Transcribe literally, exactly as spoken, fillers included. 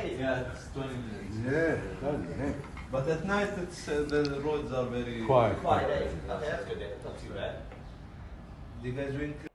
days. Yeah, it's twenty minutes. Yeah, bloody heck. But at night, it's uh, the roads are very Quiet. Five days. Okay, that's good then. Not too bad. Do you guys drink?